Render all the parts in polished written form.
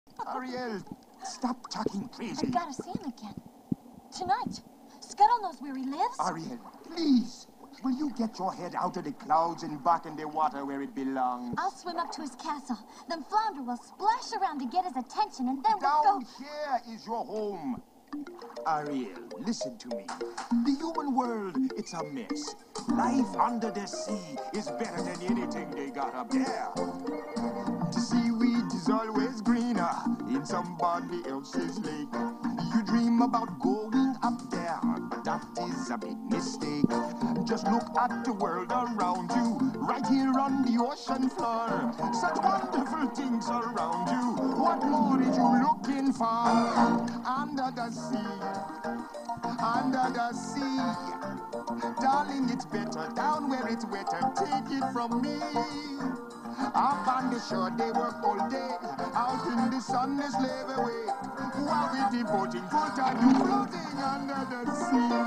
Ariel, stop talking crazy. I gotta see him again. Tonight. Scuttle knows where he lives. Ariel, please. Will you get your head out of the clouds and back in the water where it belongs? I'll swim up to his castle. Then Flounder will splash around to get his attention, and then we'll Down go... here is your home. Ariel, listen to me. The human world, it's a mess. Life under the sea is better than anything they got up there. The seaweed is always greener in somebody else's lake. You dream about going up there, but that is a big mistake. Just look at the world around you, right here on the ocean floor. Such wonderful things around you. What more are you looking for? Under the sea, under the sea. Darling, it's better down where it's wetter. Take it from me. Up on the shore, they work all day. Out in the sun, they slave away. While we devoting full time to floating under the sea.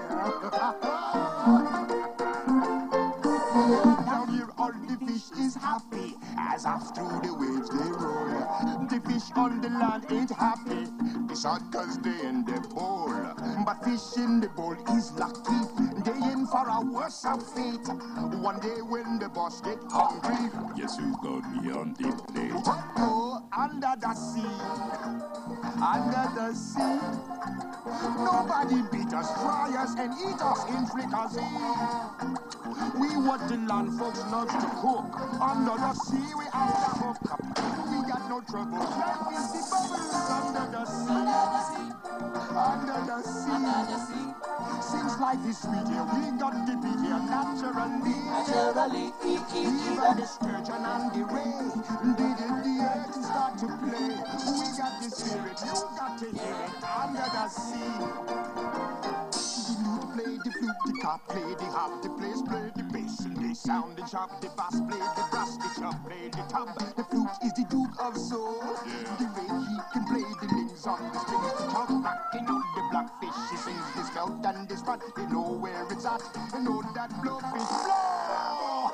Down here, all the fish is happy as off through the waves they roll. The fish on the land ain't happy. They shot 'cause they in the bowl. But fish in the bowl is lucky. They in for a worse of fate. One day when the boss get hungry, guess who got me on the plate? Oh, under the sea, under the sea. Nobody beat us, fry us, and eat us in fricassee. We what the land folks loves to cook. Under the sea, we have to hook up. We got no trouble. Life is the bubbles under the sea. Under the sea. Since life is sweet here, we got to be here naturally. Even the sturgeon and the ray did in the air to start to play. We got the spirit, you got to hear it under the sea. The lute play, the flute, the cop play, the harp, the bass play, the bass, and they sound and sharp. The bass play, the brass, the chop play, the top. The flute is the Duke of Soul. The way he can play the links on the strings, the top rocking on the blackfish. He sings this belt and this spot. They know where it's at. They know that blowfish blow.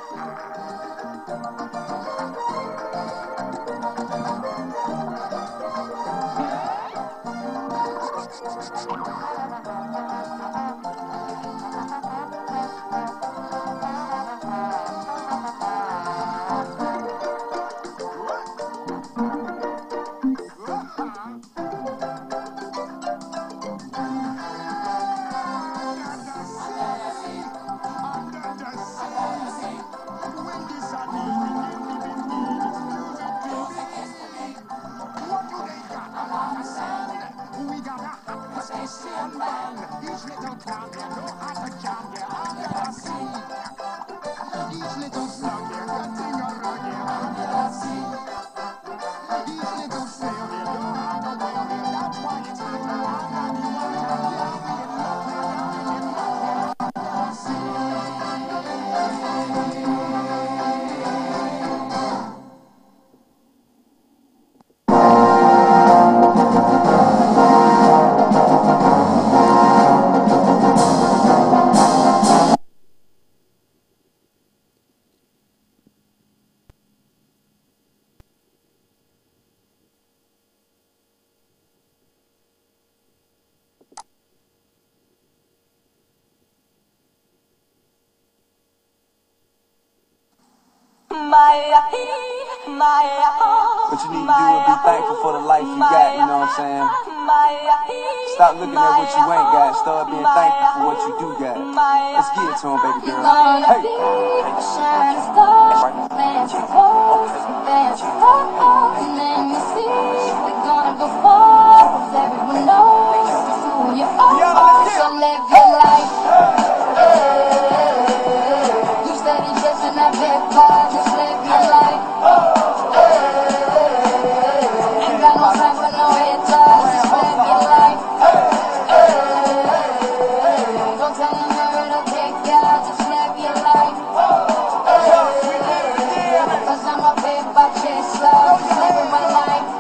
What you need to do is be thankful for the life you got, you know what I'm saying? Stop looking at what you ain't got, start being thankful for what you do got. Let's get it to him, baby girl. Cause I'm a paper chaser, living my life.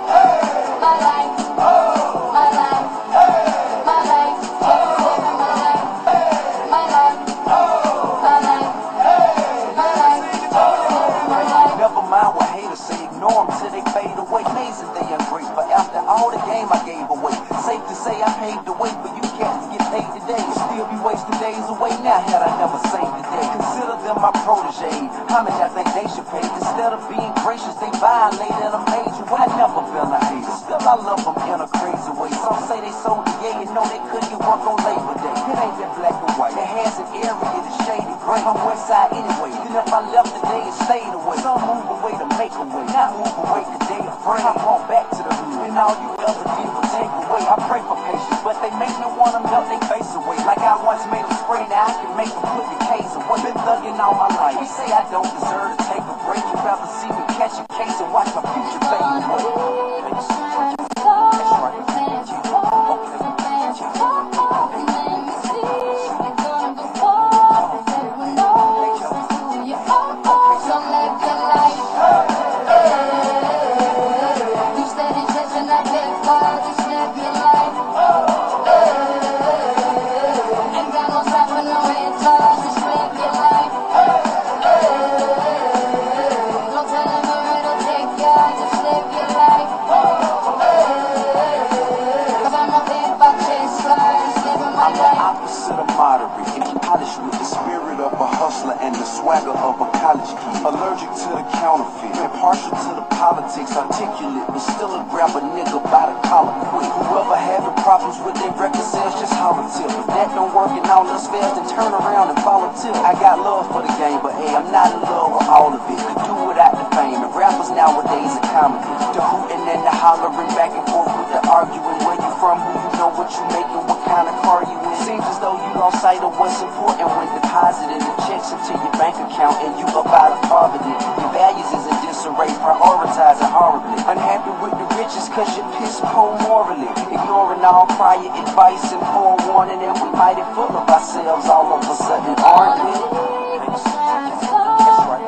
game I gave away. Safe to say I paved the way for you cats to get paid today. Still be wasting days away now had I never saved the day. Consider them my protege. How much I think they should pay? Instead of being gracious, they violated a major. I never been a hater. Still I love them in a crazy way. Some say they sold the yay and know they couldn't work on Labor Day. It ain't that black and white. It has an area that's shady gray. I'm west side anyway. Then if I left today and stayed away, some move away to make a way. Not move away cause they afraid. I walk back to the hood and all you ever did was take away. I pray for patience, but they make me wanna melt their face away. Like I once made them spray, now I can make them put the case away. Been thugging all my life. They say I don't deserve to take a break. You'd rather see me catch a case and watch my future fade away. That's right. And the swagger of a college kid. Allergic to the counterfeit, impartial to the politics, articulate, but still a grab a nigga by the collar quick. Whoever having problems with their record sales, just holler till. If that don't work and all else fails, then turn around and follow till. I got love for the game, but hey, I'm not in love with all of it. Could do without the fame, and rappers nowadays are comedy. The hooting and the hollering, back and forth with the arguing. Where you from, who you know, what you making, what kind of car you in. Seems as though you lost sight of what's important when depositing the checks into your bank account and you up out of poverty. Your values is in disarray, prioritizing horribly. Unhappy with the riches cause you piss poor morally. Ignoring all prior advice and forewarning, and we mighty full of ourselves all of a sudden, aren't we? That's right.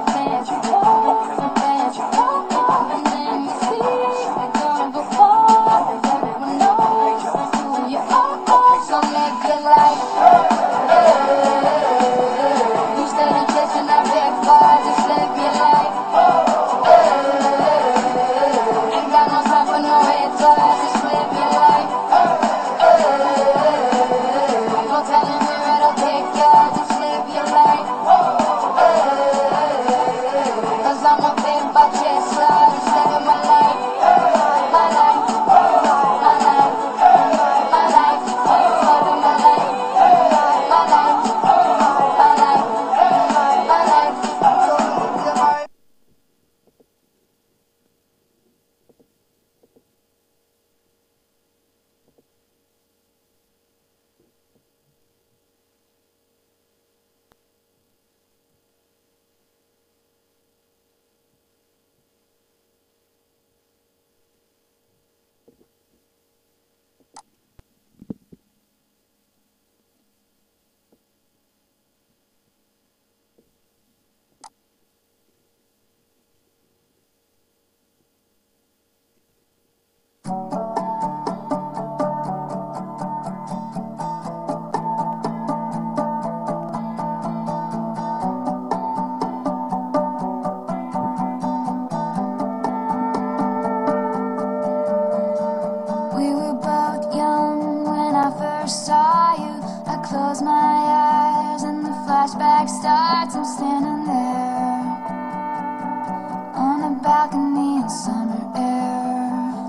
flashback starts, I'm standing there on the balcony in summer air.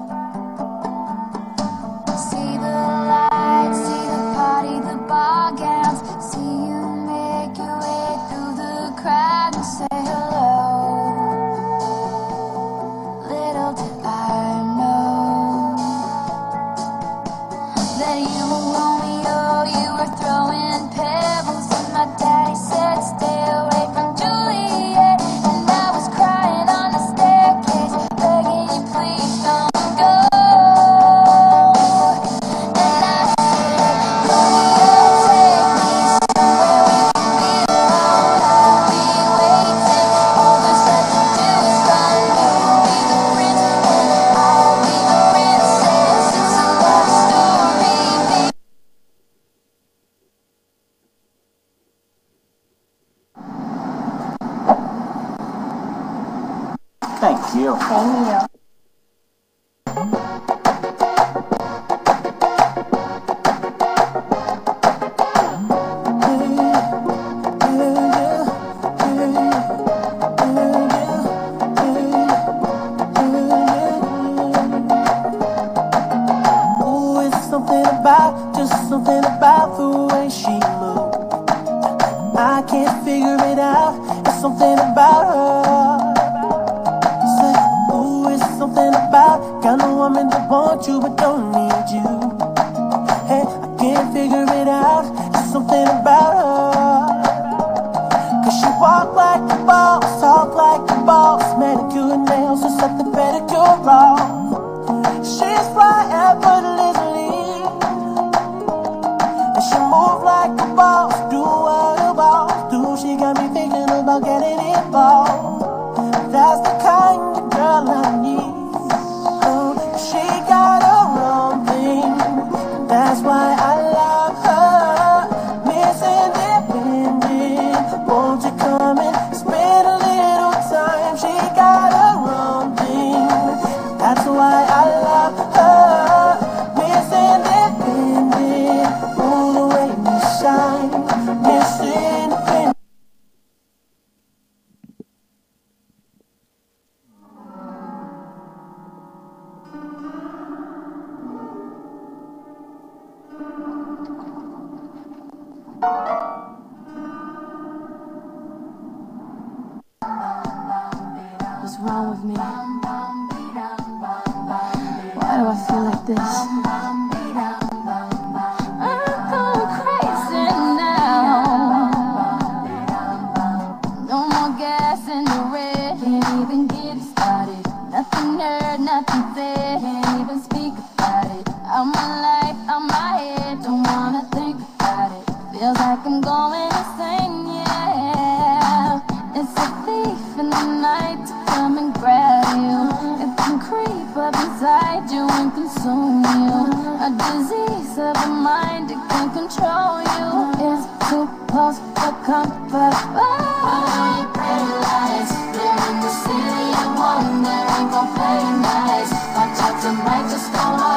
See the lights, see the party, the ball gowns. See you make your way through the crowd and say hello. Little did I know that you were Romeo, you were throwing pebbles, and my daddy said stay away from Juliet. And I was crying on the staircase, begging just something about the way she moves. I can't figure it out, it's something about her. Say, ooh, it's something about kind of woman that wants you but don't need you. Hey, I can't figure it out, it's something about her. Cause she walk like a boss, talk like a boss, manicure and nails, just set the pedicure wrong. She's fly effortlessly, and she move like a boss, do what a boss do. She got me thinking about getting involved. That's the kind of girl I need. Oh, she got her own thing, that's why I love her. Miss Independent, won't you come and spend a little time? She got her own thing, that's why I love her. Miss Independent, oh, the way you shine. Miss Independent. What's wrong with me? Why do I feel like this? I'm going crazy now. No more gas in the red, can't even get started. Nothing heard, nothing said, can't even speak about it. Out my life, out my head, don't wanna think about it. Feels like I'm going insane, yeah. It's a thief in the night to come and grab you. It can creep up inside you and consume you. A disease of the mind, it can control you. It's too close for comfort. Oh, pretty lights, they're in the city of wonder, ain't gon' play nice. Watch out, tonight just don't